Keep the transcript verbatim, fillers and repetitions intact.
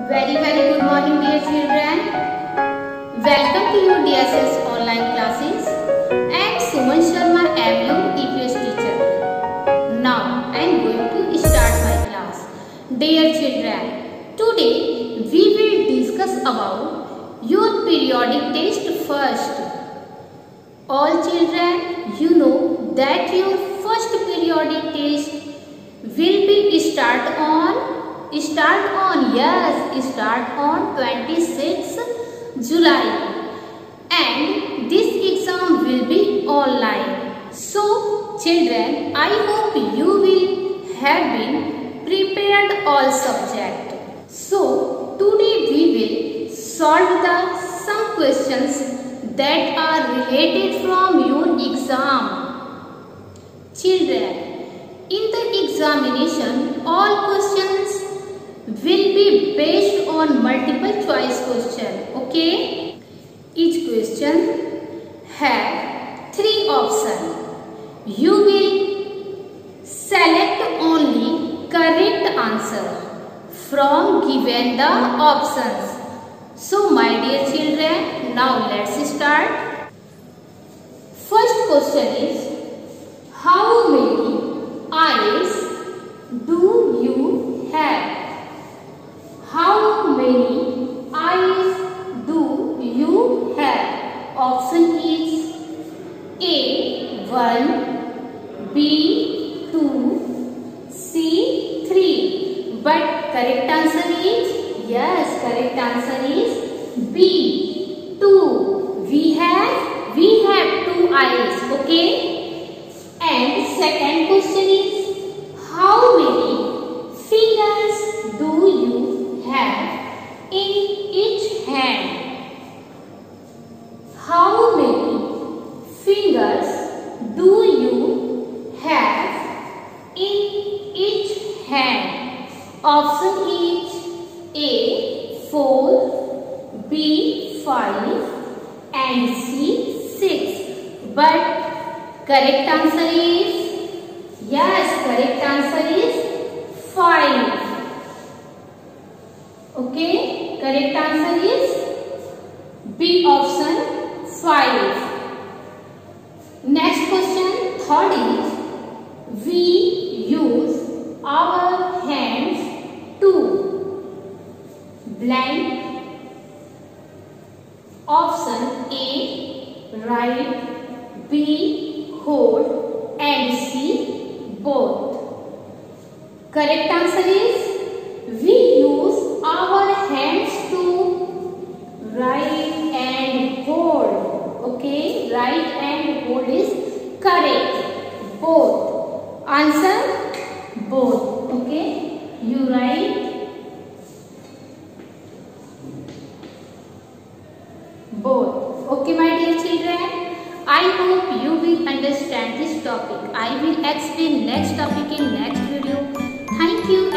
Very very good morning dear children. Welcome to your D S S online classes. I am Suman Sharma, I am your E P S teacher. Now I am going to start my class. Dear children, today we will discuss about your periodic test first. All children, you know that your first periodic test will be start on Start on, yes, start on twenty-sixth July, and this exam will be online. So children, I hope you will have been prepared all subject. So today we will solve the some questions that are related from your exam. Children, in the examination, all questions will be based on multiple choice question. Okay, each question have three options. You will select only correct answer from given the options. So my dear children, now let's start. First question is, how many eyes do you have? How many eyes do you have? Option is A one, B two, C three. But correct answer is, yes, correct answer is B two. We have we have two eyes. Okay. And second question is, how many fingers do you have in each hand? How many fingers do you have in each hand? Option is A four, B five, and C six. But correct answer is, yes, correct answer is five. Okay, correct answer is B option five. Next question, third is, we use our hands to blank. Option A write, B hold, and C both. Correct answer is, we use our hands to write and hold. Okay, write and hold is correct. Both. Answer both. Okay, you write both. Okay, my dear children, I hope you will understand this topic. I will explain next topic in next video. Thank you.